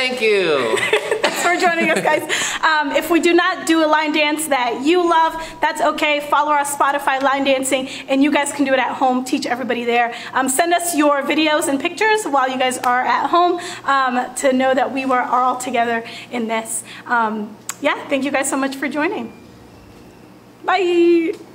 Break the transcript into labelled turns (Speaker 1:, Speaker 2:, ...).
Speaker 1: Thank you.
Speaker 2: Thanks for joining us, guys. If we do not do a line dance that you love, that's okay. Follow our Spotify line dancing, and you guys can do it at home. Teach everybody there. Send us your videos and pictures while you guys are at home to know that we are all together in this. Yeah, thank you guys so much for joining. Bye.